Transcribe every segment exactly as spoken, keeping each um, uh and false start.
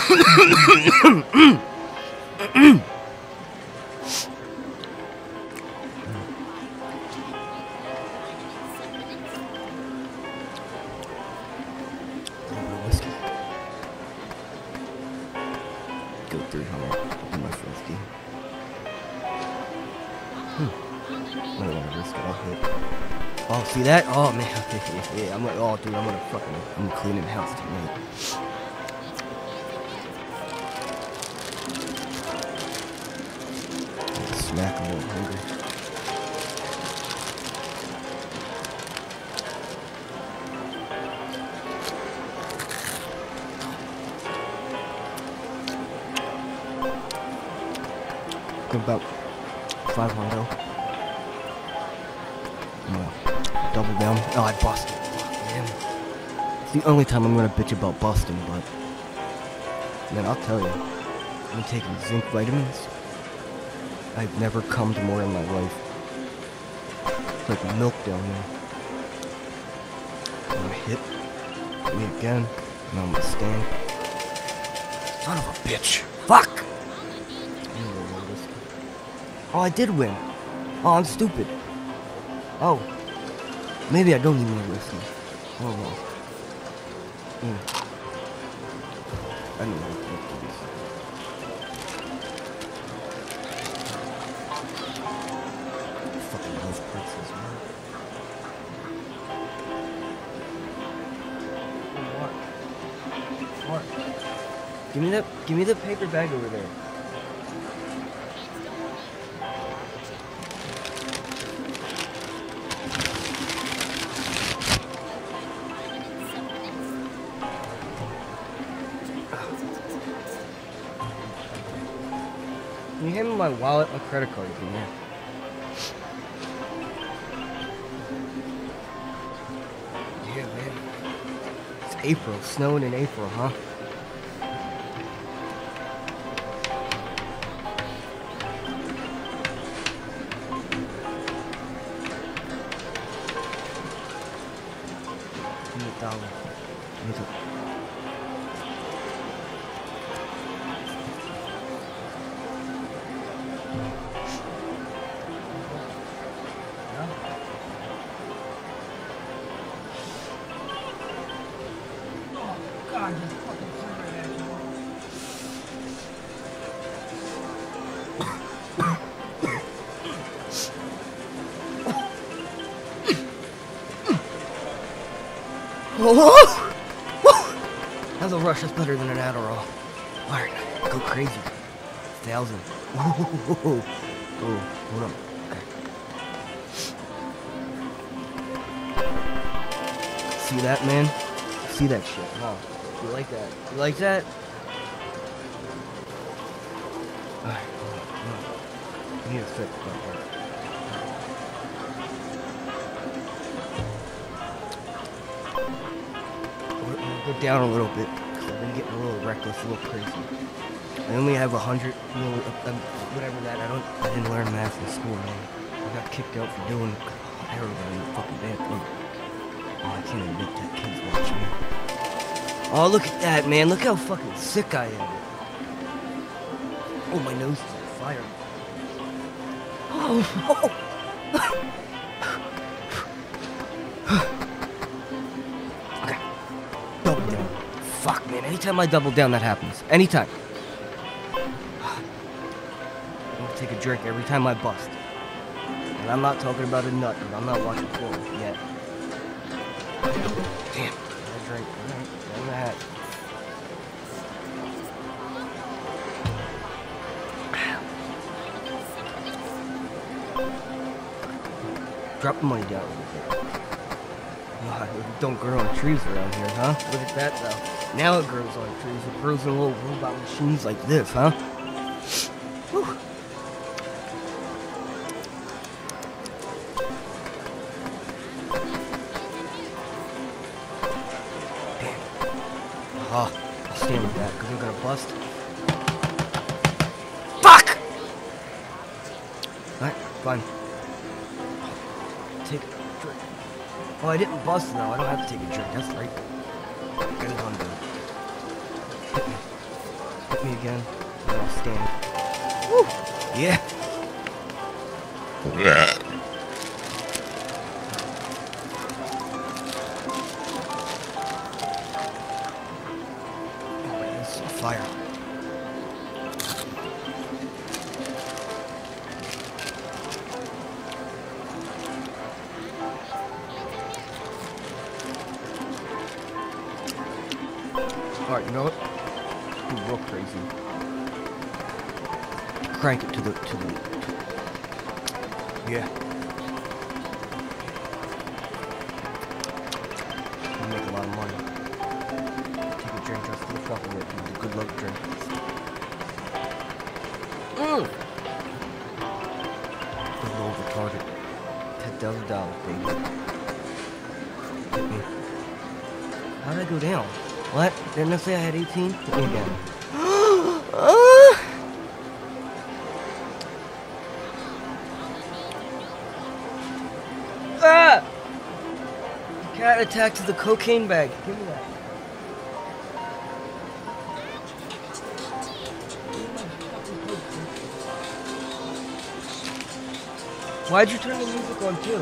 Whiskey. Go three hundred in my first game. Hmm. I don't want to risk it. I'll hit. Oh, see that? Oh, man. Yeah, I'm like, oh, dude, I'm gonna fucking, I'm cleaning the house tonight. Snack, I'm a little hungry. About five hundred. No. Double down. Oh, I busted. Man. It's the only time I'm gonna bitch about busting, but man, I'll tell you, I'm taking zinc vitamins. I've never come to more in my life. It's like milk down here. I'm gonna hit me again, and I'm gonna stand. Son of a bitch! Fuck! Oh, I did win. Oh, I'm stupid. Oh. Maybe I don't even want to listen. Oh, well. Mm. I don't know what to do this. Fucking love pretzels, man. What? What? Give me that, give me the paper bag over there. Can you hand me my wallet, my credit card, in there? Yeah, man. It's April, snowing in April, huh? Give me a dollar. Give me a That's a rush. That's better than an Adderall. Alright, go crazy. Thousand. Oh, hold on. Okay. See that, man? See that shit? Huh? You like that? You like that? Alright, hold on, hold on. I need to fit. Go down a little bit, because I've been getting a little reckless, a little crazy. I only have a hundred, you know, um, whatever that, I don't, I didn't learn math in school, man. I got kicked out for doing everybody in the fucking bad thing. Oh, I can't admit that kid's watching me. Oh, look at that, man, look how fucking sick I am. Oh, my nose is on fire. Oh, oh. Fuck, man. Anytime I double down, that happens. Anytime. I'm gonna take a drink every time I bust. And I'm not talking about a nut, dude. I'm not watching porn yet. Damn. Got a drink. Alright. Down the hat. Drop the money down a little bit. God, it don't grow on trees around here, huh? Look at that, though. Now it grows on trees. It grows in little robot machines like this, huh? Whew. Damn. Oh, I'll stand with that, because I'm gonna bust. Fuck! Alright, fine. Take a drink. Oh, I didn't bust though. I don't have to take a drink. That's right. Get it on, dude. Hit me. me again. And I'll stand. Woo! Yeah. Yeah. Oh, wait, it's fire. Alright, you know what? Be real crazy. Crank it to the to the to, yeah. I'll make a lot of money. Take a drink just for the fuck of it. It's a good luck drink. Mmm. A little retarded. Ten thousand dollars, baby. Hit me. How did I go down? What? Didn't I say I had eighteen? Hit me again. Ah! Cat attack to the cocaine bag. Give me that. Why'd you turn the music on too?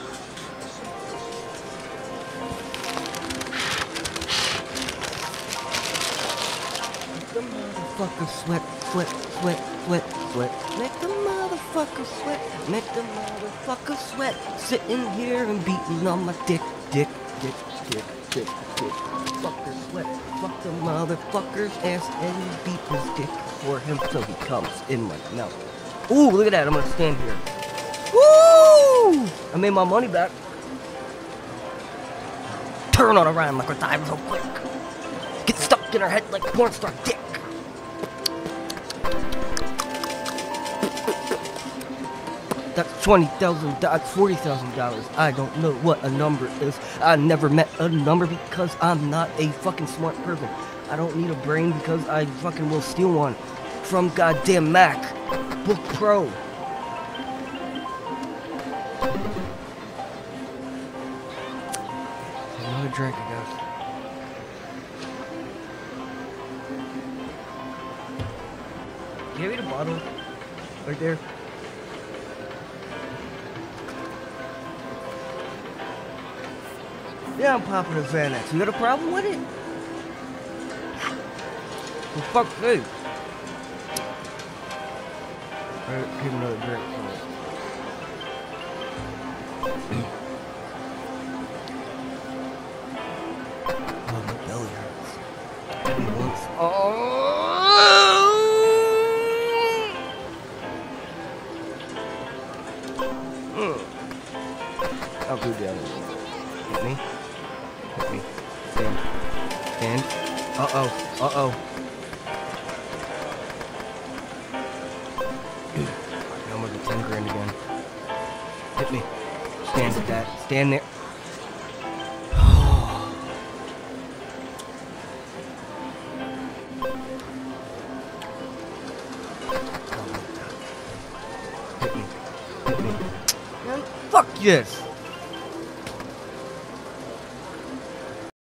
The motherfucker sweat, sweat, sweat, sweat, sweat. Make the motherfucker sweat. Make the motherfucker sweat. Sitting here and beating on my dick, dick, dick, dick, dick, dick. Fucker sweat. Fuck the motherfucker's ass and beat his dick for him so he comes in my mouth. Ooh, look at that. I'm gonna stand here. Woo! I made my money back. Turn on around like a dive so quick. Get stuck in her head like a porn star dick. That's twenty thousand, that's forty thousand dollars. I don't know what a number is. I never met a number because I'm not a fucking smart person. I don't need a brain because I fucking will steal one from goddamn Mac Book Pro. Another drink, I guess. Give me the bottle right there. Yeah, I'm popping a Xanax. You got a problem with it? For fuck's sake. Alright, give me another drink. Oh, my belly hurts. Give me once. Oh! Mm. I'll go down. Hit me. Hit me. Stand. Stand. Uh-oh. Uh-oh. Now I'm gonna get ten grand again. Hit me. Stand with that. Stand there. Hit me. Hit me. Man, fuck yes.